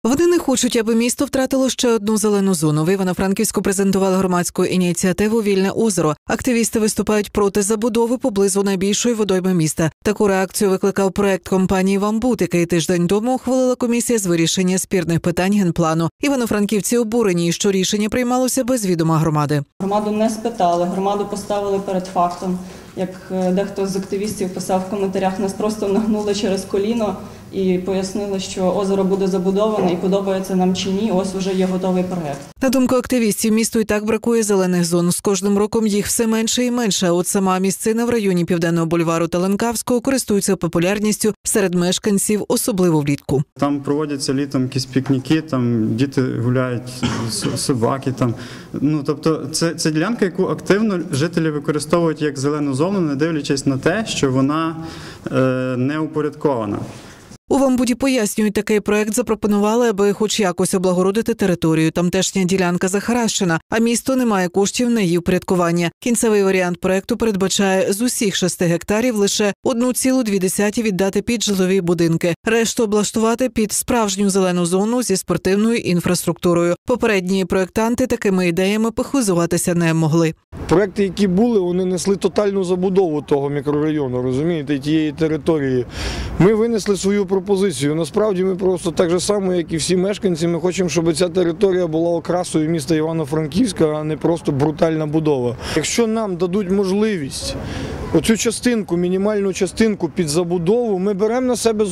Вони не хочуть, аби місто втратило ще одну зелену зону. В Івано-Франківську презентували громадську ініціативу «Вільне озеро». Активісти виступають проти забудови поблизу найбільшої водойми міста. Таку реакцію викликав проект компанії «Вамбут», який тиждень тому ухвалила комісія з вирішення спірних питань генплану. Івано-франківці обурені, що рішення приймалося без відома громади. Громаду не спитали, громаду поставили перед фактом. Як дехто з активістів писав в коментарях, нас просто нагнули через коліно і пояснили, що озеро буде забудоване і подобається нам чи ні, ось вже є готовий проект. На думку активістів, місту і так бракує зелених зон. З кожним роком їх все менше і менше. От сама місцина в районі Південного бульвару та Ленкавського користується популярністю серед мешканців, особливо влітку. Там проводяться літом якісь пікніки, там діти гуляють, собаки. Тобто це ділянка, яку активно жителі використовують як зелену зону, не дивлячись на те, що вона не упорядкована. У Вамбуті пояснюють, такий проект запропонували, аби хоч якось облагородити територію. Тамтешня ділянка захаращена, а місто не має коштів на її упорядкування. Кінцевий варіант проекту передбачає з усіх 6 гектарів лише 1,2 віддати під житлові будинки. Решту облаштувати під справжню зелену зону зі спортивною інфраструктурою. Попередні проектанти такими ідеями похизуватися не могли. Проекти, які були, вони несли тотальну забудову того мікрорайону, розумієте, тієї території. Ми винесли свою пропозицію. Насправді ми просто так же само, як і всі мешканці, ми хочемо, щоб ця територія була окрасою міста Івано-Франківська, а не просто брутальна будова. Якщо нам дадуть можливість оцю частинку, мінімальну частинку під забудову, ми беремо на себе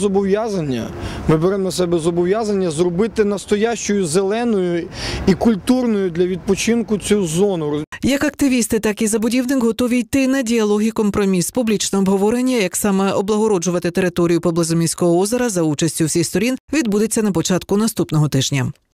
зобов'язання зробити настоящою зеленою і культурною для відпочинку цю зону. Як активісти, так і забудівник готові йти на діалог і компроміс. Публічне обговорення, як саме облагороджувати територію поблизу міського озера за участю всіх сторін, відбудеться на початку наступного тижня.